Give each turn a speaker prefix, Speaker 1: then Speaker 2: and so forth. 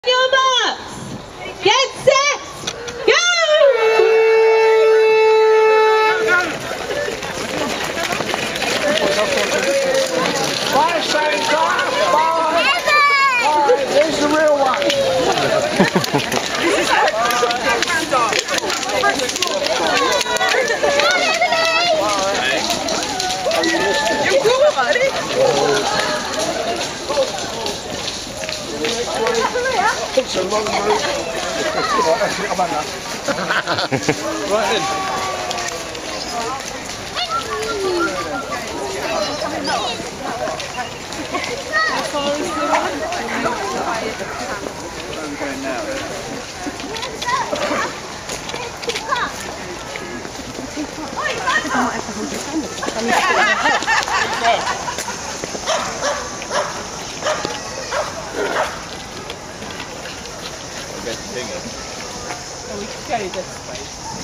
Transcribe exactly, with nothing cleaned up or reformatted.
Speaker 1: Your marks! Get set! Go!
Speaker 2: Five seconds off! Five! Five! There's the real one! It's a long route. Right then.
Speaker 1: How far is the run?
Speaker 2: Where are we going now?
Speaker 1: Oh, we could go this way.